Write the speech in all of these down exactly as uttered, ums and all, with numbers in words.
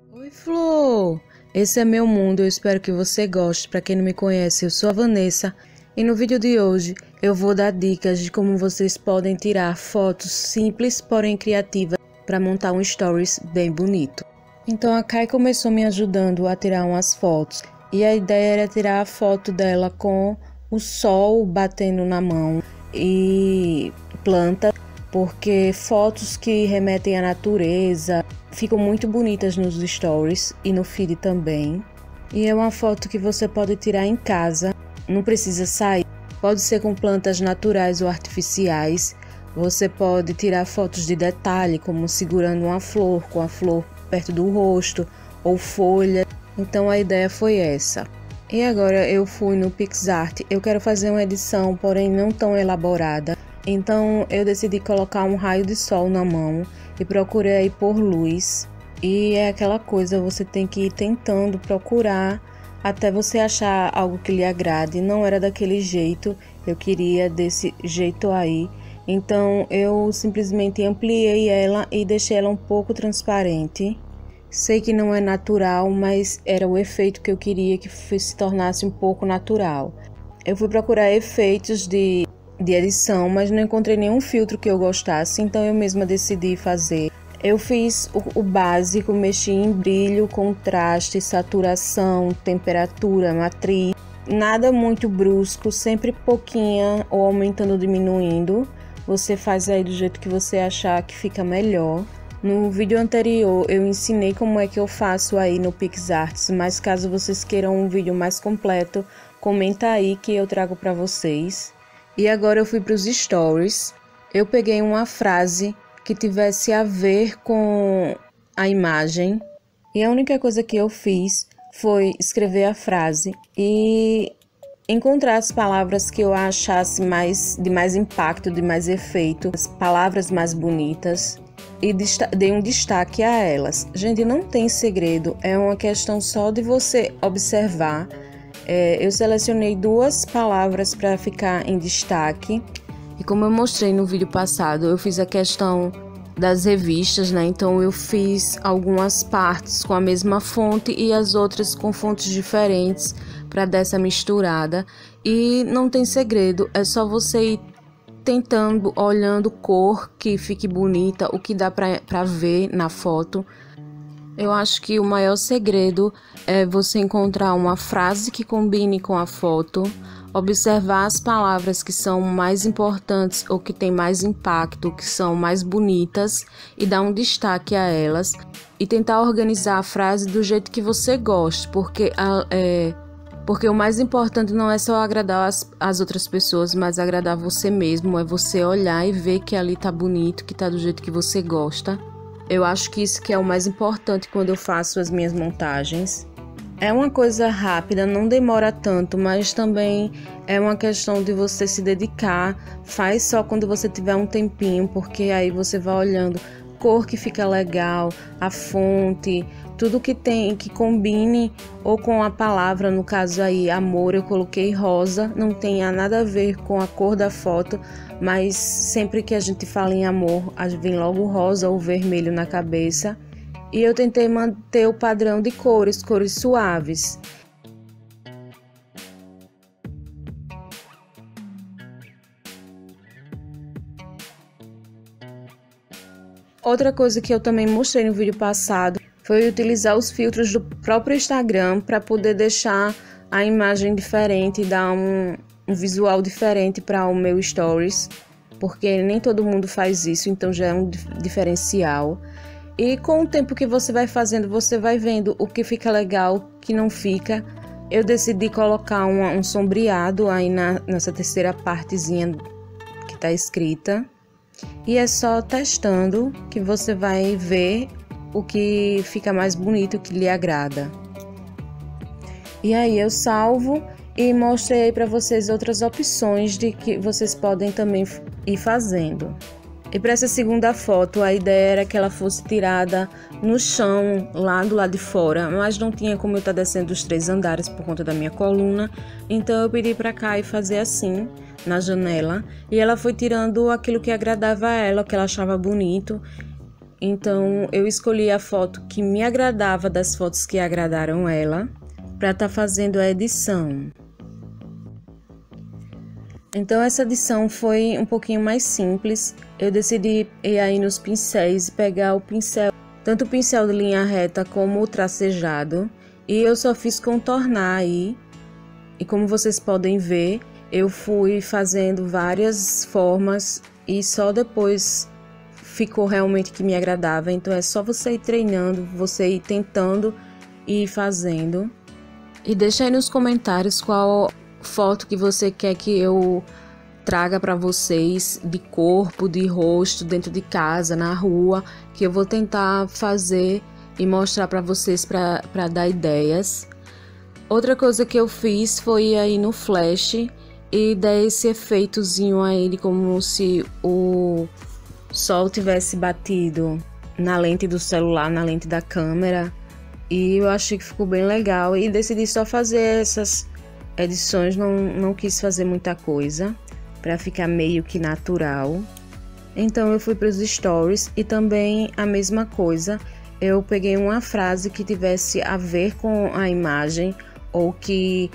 Oi, Flor! Esse é meu mundo, eu espero que você goste. Para quem não me conhece, eu sou a Vanessa e no vídeo de hoje eu vou dar dicas de como vocês podem tirar fotos simples, porém criativas, para montar um stories bem bonito. Então a Kai começou me ajudando a tirar umas fotos e a ideia era tirar a foto dela com o sol batendo na mão e planta, porque fotos que remetem à natureza ficam muito bonitas nos stories e no feed também. E é uma foto que você pode tirar em casa, não precisa sair. Pode ser com plantas naturais ou artificiais. Você pode tirar fotos de detalhe, como segurando uma flor, com a flor perto do rosto, ou folha. Então a ideia foi essa. E agora eu fui no PixArt. Eu quero fazer uma edição, porém não tão elaborada. Então eu decidi colocar um raio de sol na mão e procurei aí por luz. E é aquela coisa, você tem que ir tentando procurar até você achar algo que lhe agrade. Não era daquele jeito, eu queria desse jeito aí. Então eu simplesmente ampliei ela e deixei ela um pouco transparente. Sei que não é natural, mas era o efeito que eu queria que se tornasse um pouco natural. Eu fui procurar efeitos de de edição, mas não encontrei nenhum filtro que eu gostasse, então eu mesma decidi fazer. Eu fiz o, o básico, mexi em brilho, contraste, saturação, temperatura, matriz, nada muito brusco, sempre pouquinha ou aumentando ou diminuindo. Você faz aí do jeito que você achar que fica melhor. No vídeo anterior eu ensinei como é que eu faço aí no PixArt, mas caso vocês queiram um vídeo mais completo, comenta aí que eu trago para vocês. E agora eu fui para os stories. Eu peguei uma frase que tivesse a ver com a imagem. E a única coisa que eu fiz foi escrever a frase e encontrar as palavras que eu achasse mais, de mais impacto, de mais efeito, as palavras mais bonitas. E dei um destaque a elas. Gente, não tem segredo, é uma questão só de você observar. É, eu selecionei duas palavras para ficar em destaque. E como eu mostrei no vídeo passado, eu fiz a questão das revistas, né? Então eu fiz algumas partes com a mesma fonte e as outras com fontes diferentes para dar essa misturada. E não tem segredo, é só você ir tentando, olhando cor que fique bonita, o que dá para ver na foto. Eu acho que o maior segredo é você encontrar uma frase que combine com a foto, observar as palavras que são mais importantes ou que têm mais impacto, que são mais bonitas e dar um destaque a elas e tentar organizar a frase do jeito que você goste, porque, é, porque o mais importante não é só agradar as, as outras pessoas, mas agradar você mesmo, é você olhar e ver que ali tá bonito, que tá do jeito que você gosta. Eu acho que isso que é o mais importante quando eu faço as minhas montagens. É uma coisa rápida, não demora tanto, mas também é uma questão de você se dedicar. Faz só quando você tiver um tempinho, porque aí você vai olhando cor que fica legal, a fonte, tudo que tem que combine ou com a palavra, no caso aí amor, eu coloquei rosa, não tem nada a ver com a cor da foto, mas sempre que a gente fala em amor, vem logo rosa ou vermelho na cabeça. E eu tentei manter o padrão de cores, cores suaves. Outra coisa que eu também mostrei no vídeo passado foi utilizar os filtros do próprio Instagram para poder deixar a imagem diferente e dar um, um visual diferente para o meu stories, porque nem todo mundo faz isso, então já é um diferencial. E com o tempo que você vai fazendo, você vai vendo o que fica legal, o que não fica. Eu decidi colocar um, um sombreado aí na, nessa terceira partezinha que está escrita. E é só testando que você vai ver o que fica mais bonito, o que lhe agrada. E aí eu salvo e mostrei para vocês outras opções de que vocês podem também ir fazendo. E para essa segunda foto, a ideia era que ela fosse tirada no chão, lá do lado de fora, mas não tinha como eu estar descendo os três andares por conta da minha coluna, então eu pedi para Kai fazer assim, na janela, e ela foi tirando aquilo que agradava a ela, o que ela achava bonito. Então eu escolhi a foto que me agradava das fotos que agradaram ela para estar tá fazendo a edição. Então essa edição foi um pouquinho mais simples. Eu decidi ir aí nos pincéis e pegar o pincel, tanto o pincel de linha reta como o tracejado, e eu só fiz contornar aí. E como vocês podem ver, eu fui fazendo várias formas e só depois ficou realmente que me agradava. Então é só você ir treinando, você ir tentando e fazendo. E deixa aí nos comentários qual foto que você quer que eu traga para vocês, de corpo, de rosto, dentro de casa, na rua, que eu vou tentar fazer e mostrar para vocês para dar ideias. Outra coisa que eu fiz foi aí no flash e dar esse efeitozinho a ele, como se o sol tivesse batido na lente do celular, na lente da câmera. E eu achei que ficou bem legal e decidi só fazer essas edições, não, não quis fazer muita coisa para ficar meio que natural. Então eu fui para os stories e também a mesma coisa, eu peguei uma frase que tivesse a ver com a imagem ou que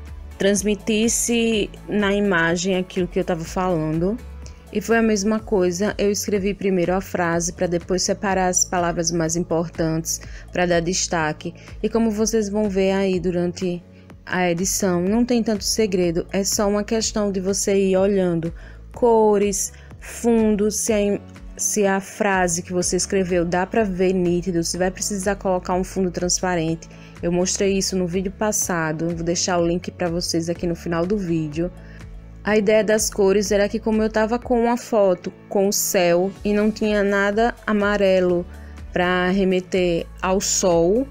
transmitisse na imagem aquilo que eu estava falando. E foi a mesma coisa, eu escrevi primeiro a frase para depois separar as palavras mais importantes para dar destaque. E como vocês vão ver aí durante a edição, não tem tanto segredo, é só uma questão de você ir olhando cores, fundos, se a, se a frase que você escreveu dá para ver nítido, se vai precisar colocar um fundo transparente. Eu mostrei isso no vídeo passado, vou deixar o link para vocês aqui no final do vídeo. A ideia das cores era que, como eu tava com uma foto com o céu e não tinha nada amarelo para remeter ao sol,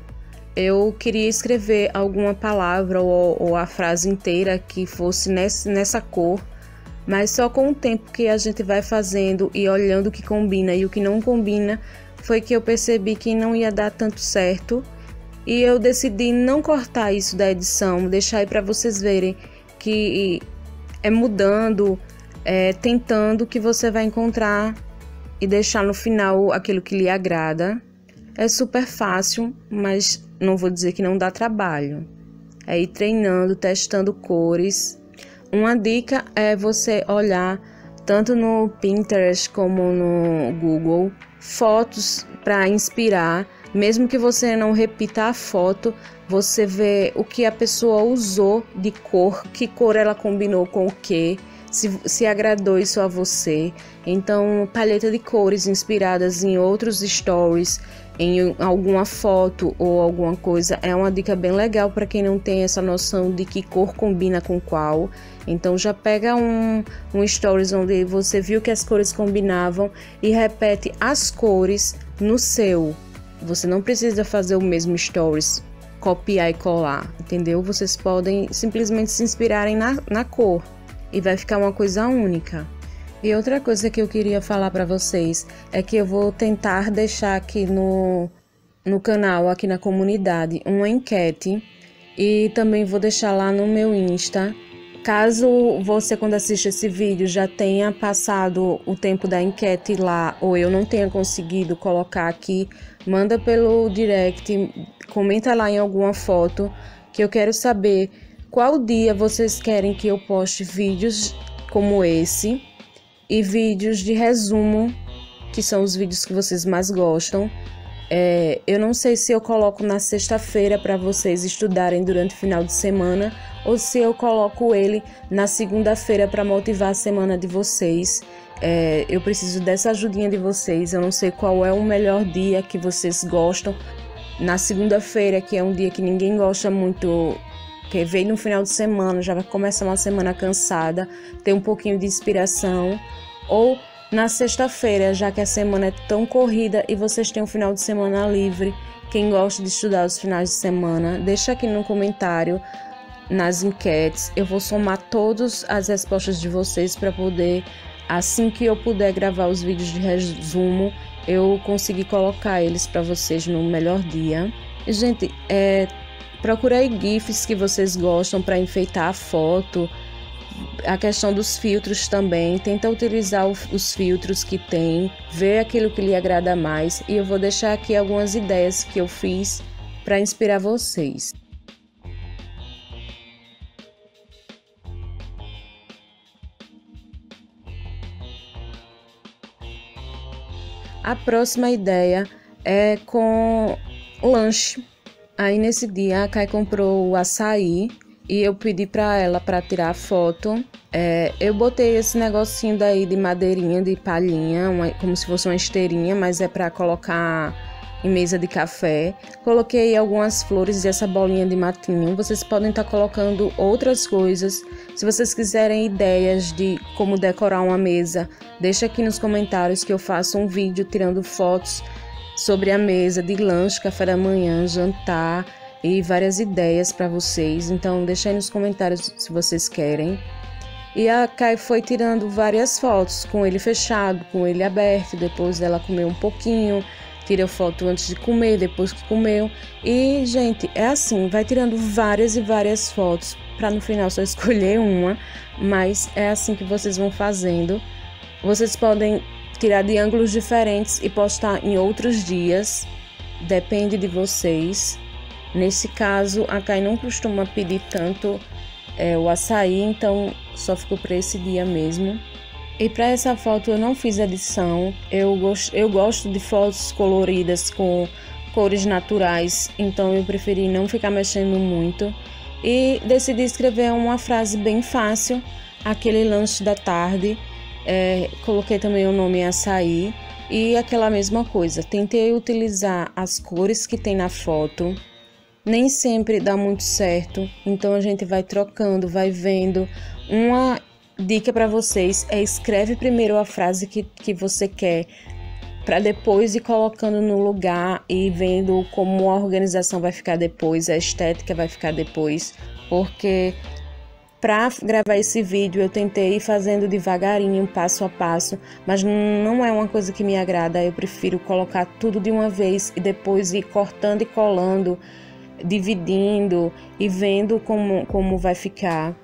eu queria escrever alguma palavra ou, ou a frase inteira que fosse nessa, nessa cor, mas só com o tempo que a gente vai fazendo e olhando o que combina e o que não combina, foi que eu percebi que não ia dar tanto certo e eu decidi não cortar isso da edição, deixar aí para vocês verem que é mudando, é, tentando que você vai encontrar e deixar no final aquilo que lhe agrada. É super fácil, mas não vou dizer que não dá trabalho. É ir treinando, testando cores. Uma dica é você olhar tanto no Pinterest como no Google fotos para inspirar. Mesmo que você não repita a foto, você vê o que a pessoa usou de cor, que cor ela combinou com o que, se, se agradou isso a você. Então, paleta de cores inspiradas em outros stories, em alguma foto ou alguma coisa, é uma dica bem legal para quem não tem essa noção de que cor combina com qual. Então já pega um, um stories onde você viu que as cores combinavam e repete as cores no seu. Você não precisa fazer o mesmo stories, copiar e colar, entendeu? Vocês podem simplesmente se inspirarem na, na cor e vai ficar uma coisa única. E outra coisa que eu queria falar para vocês é que eu vou tentar deixar aqui no, no canal, aqui na comunidade, uma enquete e também vou deixar lá no meu Insta. Caso você, quando assiste esse vídeo, já tenha passado o tempo da enquete lá ou eu não tenha conseguido colocar aqui, manda pelo direct, comenta lá em alguma foto que eu quero saber qual dia vocês querem que eu poste vídeos como esse e vídeos de resumo, que são os vídeos que vocês mais gostam. É, eu não sei se eu coloco na sexta-feira para vocês estudarem durante o final de semana ou se eu coloco ele na segunda-feira para motivar a semana de vocês. É, eu preciso dessa ajudinha de vocês, eu não sei qual é o melhor dia que vocês gostam. Na segunda-feira, que é um dia que ninguém gosta muito, que vem no final de semana, já vai começar uma semana cansada, tem um pouquinho de inspiração, ou na sexta-feira, já que a semana é tão corrida e vocês têm um final de semana livre. Quem gosta de estudar os finais de semana, deixa aqui no comentário, nas enquetes. Eu vou somar todas as respostas de vocês para poder, assim que eu puder gravar os vídeos de resumo, eu conseguir colocar eles para vocês no melhor dia. E, gente, é, procurei GIFs que vocês gostam para enfeitar a foto. A questão dos filtros também, tenta utilizar os filtros que tem, ver aquilo que lhe agrada mais, e eu vou deixar aqui algumas ideias que eu fiz para inspirar vocês. A próxima ideia é com lanche. Aí nesse dia a Kai comprou o açaí e eu pedi para ela para tirar a foto. É, eu botei esse negocinho daí de madeirinha, de palhinha, uma, como se fosse uma esteirinha, mas é para colocar em mesa de café. Coloquei algumas flores e essa bolinha de matinho. Vocês podem estar colocando outras coisas. Se vocês quiserem ideias de como decorar uma mesa, deixa aqui nos comentários que eu faço um vídeo tirando fotos sobre a mesa de lanche, café da manhã, jantar e várias ideias para vocês. Então deixa aí nos comentários se vocês querem. E a Kai foi tirando várias fotos com ele fechado, com ele aberto. Depois ela comeu um pouquinho, tira foto antes de comer, depois que comeu. E, gente, é assim, vai tirando várias e várias fotos para no final só escolher uma, mas é assim que vocês vão fazendo. Vocês podem tirar de ângulos diferentes e postar em outros dias, depende de vocês. Nesse caso, a Kai não costuma pedir tanto é, o açaí, então só ficou para esse dia mesmo. E para essa foto eu não fiz edição, eu gosto, eu gosto de fotos coloridas com cores naturais, então eu preferi não ficar mexendo muito. E decidi escrever uma frase bem fácil, aquele lanche da tarde. É, coloquei também o nome açaí e aquela mesma coisa. Tentei utilizar as cores que tem na foto. Nem sempre dá muito certo, então a gente vai trocando, vai vendo. Uma dica para vocês é escreve primeiro a frase que, que você quer, para depois ir colocando no lugar e vendo como a organização vai ficar depois, a estética vai ficar depois, porque para gravar esse vídeo eu tentei ir fazendo devagarinho, passo a passo, mas não é uma coisa que me agrada. Eu prefiro colocar tudo de uma vez e depois ir cortando e colando, dividindo e vendo como, como vai ficar.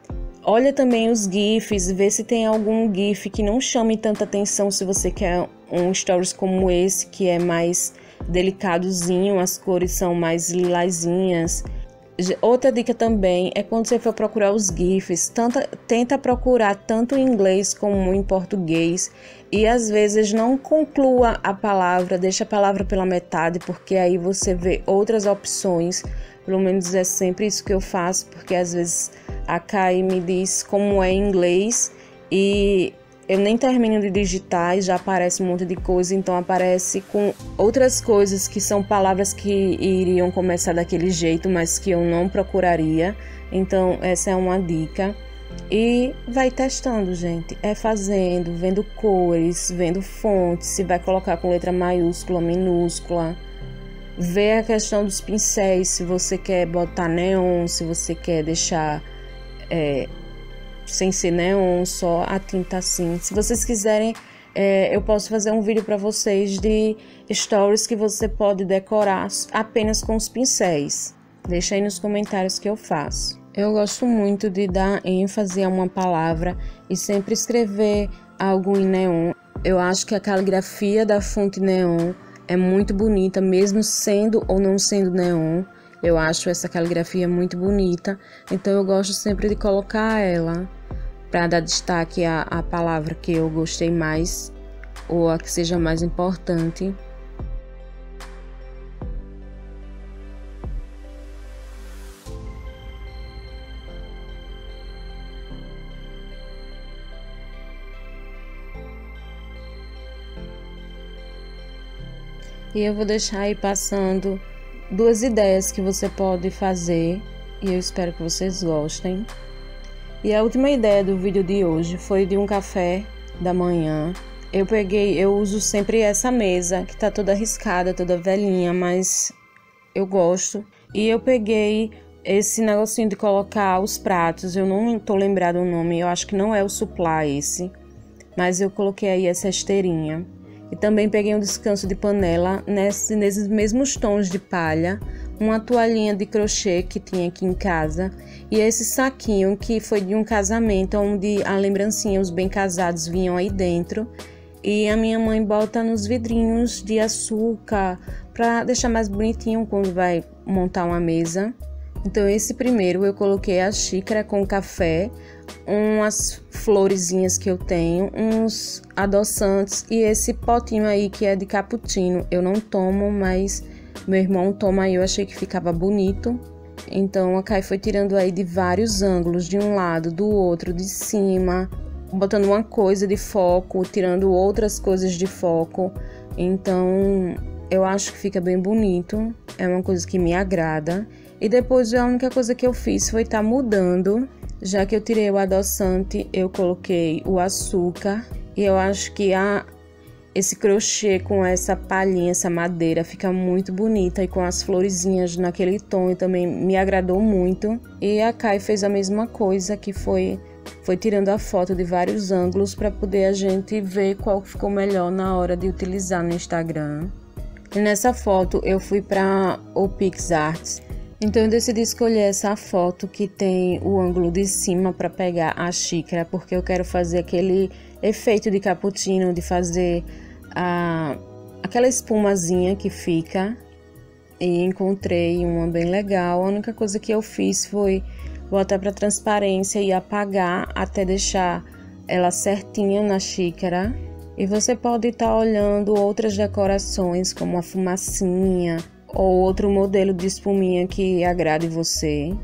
Olha também os GIFs, vê se tem algum GIF que não chame tanta atenção se você quer um stories como esse, que é mais delicadozinho, as cores são mais lilazinhas. Outra dica também é quando você for procurar os GIFs, tenta, tenta procurar tanto em inglês como em português e às vezes não conclua a palavra, deixa a palavra pela metade, porque aí você vê outras opções. Pelo menos é sempre isso que eu faço, porque às vezes a Kai me diz como é em inglês e eu nem termino de digitar e já aparece um monte de coisa, então aparece com outras coisas que são palavras que iriam começar daquele jeito, mas que eu não procuraria. Então essa é uma dica. E vai testando, gente, é fazendo, vendo cores, vendo fontes, se vai colocar com letra maiúscula, minúscula. Ver a questão dos pincéis, se você quer botar neon, se você quer deixar é, sem ser neon, só a tinta assim. Se vocês quiserem, é, eu posso fazer um vídeo para vocês de stories que você pode decorar apenas com os pincéis. Deixa aí nos comentários que eu faço. Eu gosto muito de dar ênfase a uma palavra e sempre escrever algo em neon. Eu acho que a caligrafia da fonte neon é muito bonita, mesmo sendo ou não sendo neon. Eu acho essa caligrafia muito bonita, então eu gosto sempre de colocar ela para dar destaque à, à palavra que eu gostei mais ou a que seja mais importante. E eu vou deixar aí passando duas ideias que você pode fazer e eu espero que vocês gostem. E a última ideia do vídeo de hoje foi de um café da manhã. Eu peguei, eu uso sempre essa mesa que tá toda riscada, toda velhinha, mas eu gosto. E eu peguei esse negocinho de colocar os pratos, eu não tô lembrado o nome, eu acho que não é o Supply esse, mas eu coloquei aí essa esteirinha. E também peguei um descanso de panela nesse, nesses mesmos tons de palha, uma toalhinha de crochê que tinha aqui em casa e esse saquinho que foi de um casamento onde a lembrancinha, os bem casados vinham aí dentro. E a minha mãe bota nos vidrinhos de açúcar para deixar mais bonitinho quando vai montar uma mesa. Então esse primeiro eu coloquei a xícara com café, umas florezinhas que eu tenho, uns adoçantes e esse potinho aí que é de cappuccino. Eu não tomo, mas meu irmão toma e eu achei que ficava bonito. Então a Kai foi tirando aí de vários ângulos, de um lado, do outro, de cima, botando uma coisa de foco, tirando outras coisas de foco. Então eu acho que fica bem bonito, é uma coisa que me agrada. E depois a única coisa que eu fiz foi estar tá mudando, já que eu tirei o adoçante, eu coloquei o açúcar. E eu acho que a, esse crochê com essa palhinha, essa madeira, fica muito bonita. E com as florezinhas naquele tom também me agradou muito. E a Kai fez a mesma coisa, que foi, foi tirando a foto de vários ângulos para poder a gente ver qual ficou melhor na hora de utilizar no Instagram. E nessa foto eu fui para o PixArt. Então eu decidi escolher essa foto que tem o ângulo de cima para pegar a xícara, porque eu quero fazer aquele efeito de cappuccino, de fazer a, aquela espumazinha que fica. E encontrei uma bem legal. A única coisa que eu fiz foi botar para transparência e apagar até deixar ela certinha na xícara. E você pode estar olhando outras decorações, como a fumacinha, ou outro modelo de espuminha que agrade você.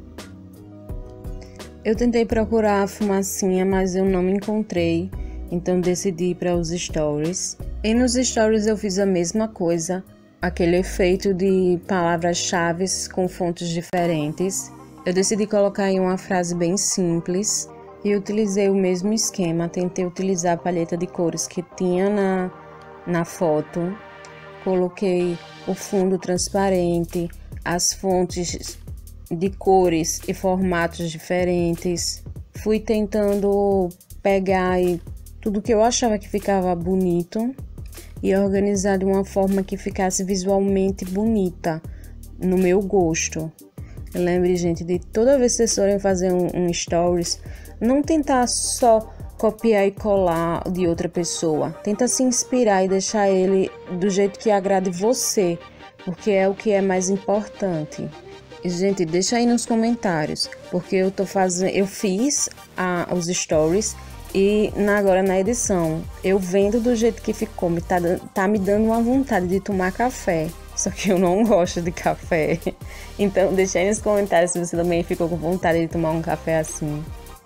Eu tentei procurar a fumacinha, mas eu não encontrei, então decidi ir para os stories. E nos stories eu fiz a mesma coisa, aquele efeito de palavras-chave com fontes diferentes. Eu decidi colocar aí uma frase bem simples e utilizei o mesmo esquema. Tentei utilizar a paleta de cores que tinha na, na foto. Coloquei o fundo transparente, as fontes de cores e formatos diferentes. Fui tentando pegar aí tudo que eu achava que ficava bonito e organizar de uma forma que ficasse visualmente bonita, no meu gosto. Lembre, gente, de toda vez que vocês forem fazer um, um stories, não tentar só copiar e colar de outra pessoa. Tenta se inspirar e deixar ele do jeito que agrade você, porque é o que é mais importante. E, gente, deixa aí nos comentários, porque eu tô fazendo, eu fiz a, os stories e na, agora na edição, eu vendo do jeito que ficou, me tá, tá me dando uma vontade de tomar café. Só que eu não gosto de café. Então deixa aí nos comentários se você também ficou com vontade de tomar um café assim.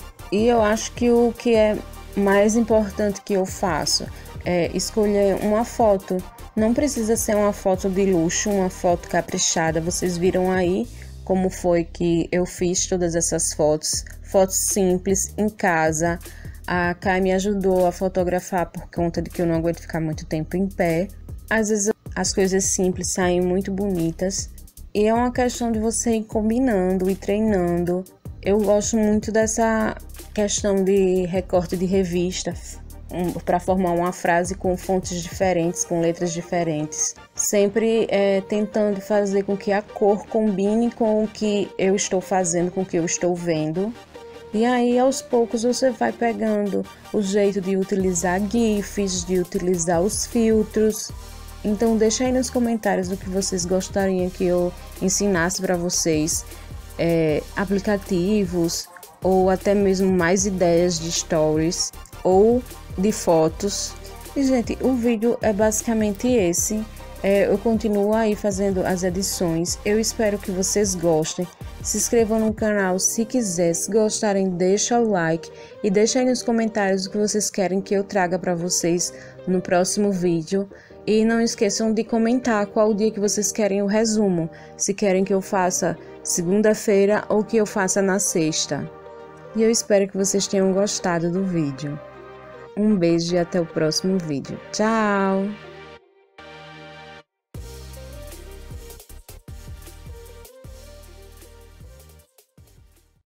E eu acho que o que é mais importante que eu faço é escolher uma foto. Não precisa ser uma foto de luxo, uma foto caprichada. Vocês viram aí como foi que eu fiz todas essas fotos. Fotos simples, em casa. A Kai me ajudou a fotografar por conta de que eu não aguento ficar muito tempo em pé. Às vezes as coisas simples saem muito bonitas. E é uma questão de você ir combinando e treinando. Eu gosto muito dessa questão de recorte de revista um, para formar uma frase com fontes diferentes, com letras diferentes. Sempre é, tentando fazer com que a cor combine com o que eu estou fazendo, com o que eu estou vendo. E aí, aos poucos, você vai pegando o jeito de utilizar GIFs, de utilizar os filtros. Então, deixa aí nos comentários o que vocês gostariam que eu ensinasse para vocês. É, aplicativos ou até mesmo mais ideias de stories ou de fotos. E, gente, o vídeo é basicamente esse. É, eu continuo aí fazendo as edições. Eu espero que vocês gostem. Se inscrevam no canal se quiser. Se gostarem, deixa o like e deixa aí nos comentários o que vocês querem que eu traga para vocês no próximo vídeo. E não esqueçam de comentar qual o dia que vocês querem o resumo. Se querem que eu faça segunda-feira ou que eu faça na sexta. E eu espero que vocês tenham gostado do vídeo. Um beijo e até o próximo vídeo. Tchau!